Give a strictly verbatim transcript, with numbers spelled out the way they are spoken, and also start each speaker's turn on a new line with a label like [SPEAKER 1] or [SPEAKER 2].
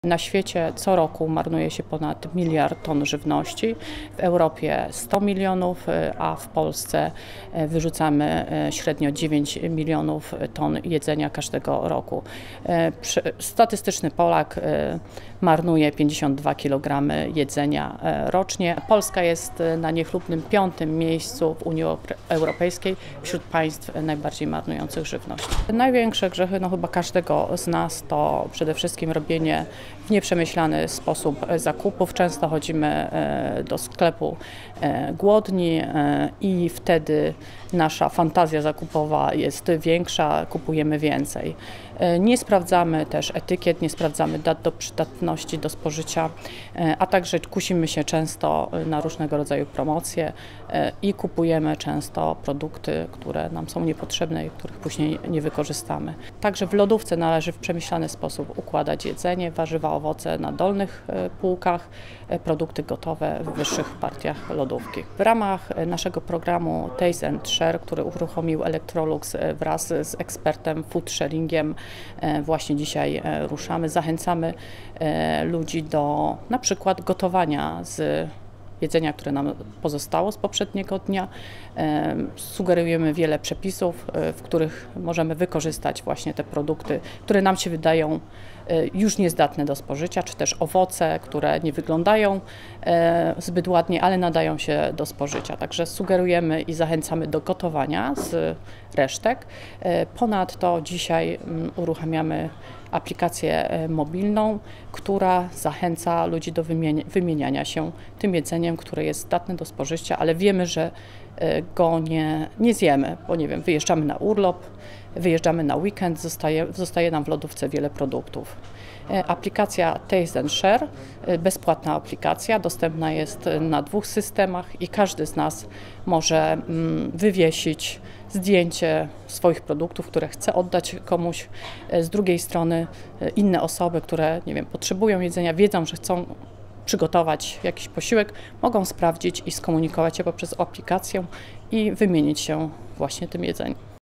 [SPEAKER 1] Na świecie co roku marnuje się ponad miliard ton żywności, w Europie sto milionów, a w Polsce wyrzucamy średnio dziewięć milionów ton jedzenia każdego roku. Statystyczny Polak marnuje pięćdziesiąt dwa kilogramy jedzenia rocznie. Polska jest na niechlubnym piątym miejscu w Unii Europejskiej wśród państw najbardziej marnujących żywność. Największe grzechy no chyba każdego z nas to przede wszystkim robienie w nieprzemyślany sposób zakupów. Często chodzimy do sklepu głodni i wtedy nasza fantazja zakupowa jest większa, kupujemy więcej. Nie sprawdzamy też etykiet, nie sprawdzamy dat do przydatności do spożycia, a także kusimy się często na różnego rodzaju promocje i kupujemy często produkty, które nam są niepotrzebne i których później nie wykorzystamy. Także w lodówce należy w przemyślany sposób układać jedzenie, warzywa, owoce na dolnych półkach, produkty gotowe w wyższych partiach lodówki. W ramach naszego programu Taste and Share, który uruchomił Electrolux wraz z ekspertem food sharingiem, właśnie dzisiaj ruszamy. Zachęcamy ludzi do na przykład gotowania z jedzenia, które nam pozostało z poprzedniego dnia. Sugerujemy wiele przepisów, w których możemy wykorzystać właśnie te produkty, które nam się wydają już niezdatne do spożycia, czy też owoce, które nie wyglądają zbyt ładnie, ale nadają się do spożycia. Także sugerujemy i zachęcamy do gotowania z resztek. Ponadto dzisiaj uruchamiamy aplikację mobilną, która zachęca ludzi do wymieniania się tym jedzeniem, które jest zdatne do spożycia, ale wiemy, że go nie, nie zjemy, bo nie wiem, wyjeżdżamy na urlop, wyjeżdżamy na weekend, zostaje, zostaje nam w lodówce wiele produktów. Aplikacja Taste and Share, bezpłatna aplikacja, dostępna jest na dwóch systemach i każdy z nas może wywiesić zdjęcie swoich produktów, które chce oddać komuś. Z drugiej strony inne osoby, które nie wiem, potrzebują jedzenia, wiedzą, że chcą przygotować jakiś posiłek, mogą sprawdzić i skomunikować się poprzez aplikację i wymienić się właśnie tym jedzeniem.